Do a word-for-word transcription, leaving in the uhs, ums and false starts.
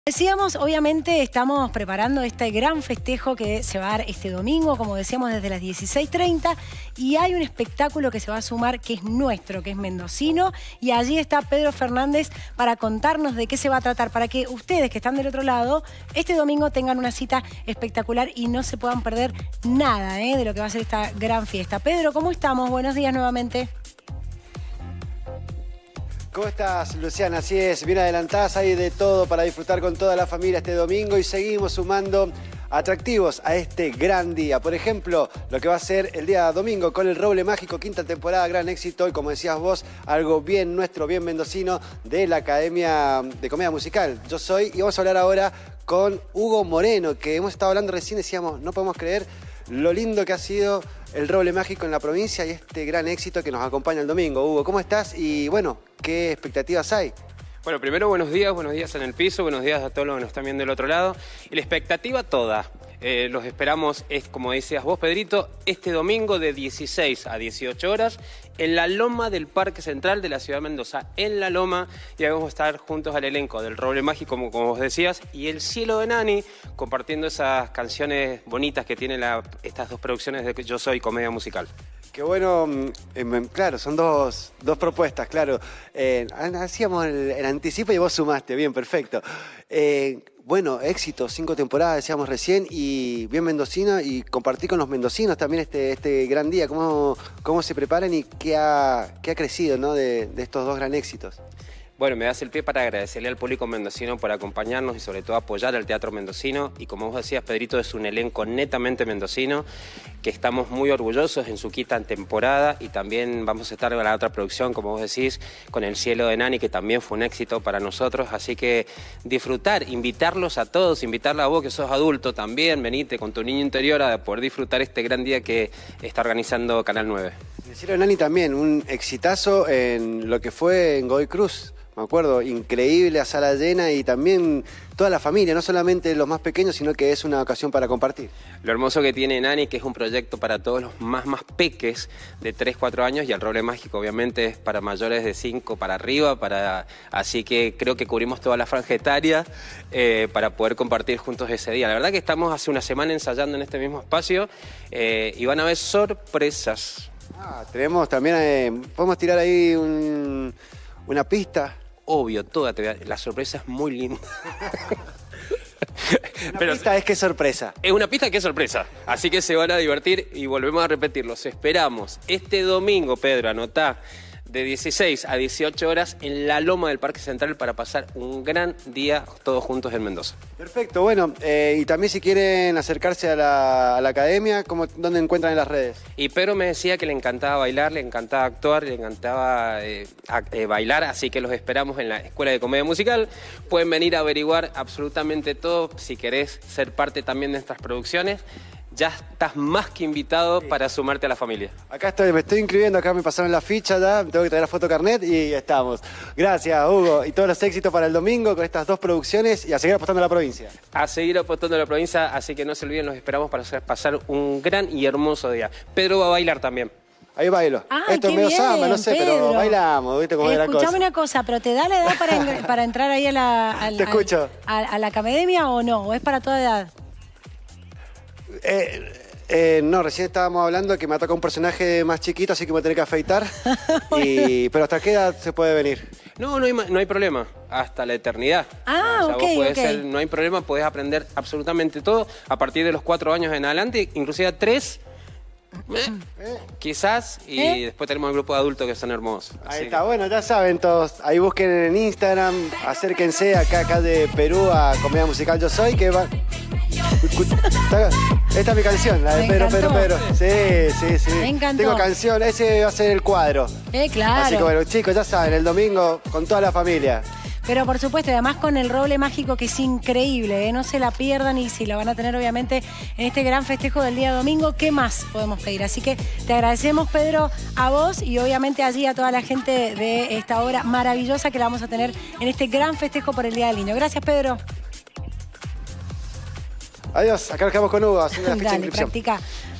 Decíamos, obviamente estamos preparando este gran festejo que se va a dar este domingo, como decíamos, desde las dieciséis treinta, y hay un espectáculo que se va a sumar que es nuestro, que es mendocino, y allí está Pedro Fernández para contarnos de qué se va a tratar, para que ustedes que están del otro lado, este domingo tengan una cita espectacular y no se puedan perder nada ¿eh? de lo que va a ser esta gran fiesta. Pedro, ¿cómo estamos? Buenos días nuevamente. ¿Cómo estás, Luciana? Así es, bien adelantadas, hay de todo para disfrutar con toda la familia este domingo y seguimos sumando atractivos a este gran día. Por ejemplo, lo que va a ser el día domingo con el Roble Mágico, quinta temporada, gran éxito y como decías vos, algo bien nuestro, bien mendocino de la Academia de Comedia Musical. Yo soy y vamos a hablar ahora con Hugo Moreno, que hemos estado hablando recién, decíamos, no podemos creer lo lindo que ha sido el Roble Mágico en la provincia y este gran éxito que nos acompaña el domingo. Hugo, ¿cómo estás? Y bueno, ¿qué expectativas hay? Bueno, primero buenos días, buenos días en el piso, buenos días a todos los que nos están viendo del otro lado. Y la expectativa toda, eh, los esperamos, es como decías vos, Pedrito, este domingo de dieciséis a dieciocho horas en la loma del Parque Central de la ciudad de Mendoza. En la loma, y vamos a estar juntos al elenco del Roble Mágico, como, como vos decías, y El Cielo de Nani, compartiendo esas canciones bonitas que tienen la, estas dos producciones de Yo Soy Comedia Musical. Qué bueno, eh, claro, son dos, dos propuestas, claro. Eh, hacíamos el, el anticipo y vos sumaste, bien, perfecto. Eh, bueno, éxito, cinco temporadas, decíamos recién, y bien mendocino, y compartí con los mendocinos también este, este gran día. ¿Cómo, cómo se preparan y qué ha, qué ha crecido, ¿no? de, de estos dos gran éxitos? Bueno, me das el pie para agradecerle al público mendocino por acompañarnos y sobre todo apoyar al teatro mendocino. Y como vos decías, Pedrito, es un elenco netamente mendocino, que estamos muy orgullosos en su quinta temporada y también vamos a estar en la otra producción, como vos decís, con El Cielo de Nani, que también fue un éxito para nosotros. Así que disfrutar, invitarlos a todos, invitarla a vos que sos adulto también, venite con tu niño interior a poder disfrutar este gran día que está organizando Canal nueve. El Cielo de Nani también, un exitazo en lo que fue en Godoy Cruz. Me acuerdo, increíble, a sala llena y también toda la familia, no solamente los más pequeños, sino que es una ocasión para compartir. Lo hermoso que tiene Nani, que es un proyecto para todos los más, más peques de tres, cuatro años, y el Roble Mágico obviamente es para mayores de cinco para arriba, para... así que creo que cubrimos toda la franja etaria eh, para poder compartir juntos ese día. La verdad que estamos hace una semana ensayando en este mismo espacio eh, y van a haber sorpresas. Ah, tenemos también, eh, podemos tirar ahí un, una pista. Obvio, toda te... la sorpresa es muy linda. Una Pero, pista es que sorpresa. Es una pista que es sorpresa. Así que se van a divertir y volvemos a repetir. Los esperamos este domingo, Pedro, anotá, de dieciséis a dieciocho horas en la loma del Parque Central para pasar un gran día todos juntos en Mendoza. Perfecto, bueno, eh, y también si quieren acercarse a la, a la academia, ¿cómo, ¿dónde encuentran en las redes? Y Pedro me decía que le encantaba bailar, le encantaba actuar, le encantaba eh, a, eh, bailar, así que los esperamos en la Escuela de Comedia Musical. Pueden venir a averiguar absolutamente todo, si querés ser parte también de nuestras producciones. Ya estás más que invitado sí. para sumarte a la familia. Acá estoy, me estoy inscribiendo, acá me pasaron la ficha ya, tengo que traer la foto carnet y estamos. Gracias, Hugo, y todos los éxitos para el domingo con estas dos producciones y a seguir apostando a la provincia. A seguir apostando a la provincia, así que no se olviden, los esperamos para hacer pasar un gran y hermoso día. Pedro va a bailar también. Ahí bailo. Ay, Esto es medio bien, samba, no sé, Pedro. pero bailamos, ¿viste cómo eh, es la cosa? Escuchame una cosa, ¿pero te da la edad para, para entrar ahí a la, a, Te escucho. A, a la academia o no? ¿O es para toda edad? Eh... Eh, no, recién estábamos hablando que me toca un personaje más chiquito, así que me voy a tener que afeitar. y, pero ¿hasta qué edad se puede venir? No, no hay, no hay problema. Hasta la eternidad. Ah, o sea, ok, vos podés ok. ser, no hay problema, podés aprender absolutamente todo a partir de los cuatro años en adelante, inclusive a tres, eh, quizás, y ¿Eh? después tenemos el grupo de adultos que son hermosos. Ahí así está, que... bueno, ya saben todos. Ahí busquen en Instagram, acérquense acá, acá de Perú a Comedia Musical Yo Soy, que va... Esta es mi canción, la de Pedro, Pedro, Pedro. Sí, sí, sí. Me encantó. Tengo canción, ese va a ser el cuadro. Eh, claro. Así que bueno, chicos, ya saben, el domingo con toda la familia. Pero por supuesto, y además con el Roble Mágico, que es increíble, ¿eh? No se la pierdan y si la van a tener obviamente en este gran festejo del día domingo, ¿qué más podemos pedir? Así que te agradecemos, Pedro, a vos y obviamente allí a toda la gente de esta obra maravillosa que la vamos a tener en este gran festejo por el Día del Niño. Gracias, Pedro. Adiós, acá nos quedamos con Hugo haciendo la ficha de Dale, inscripción. practica.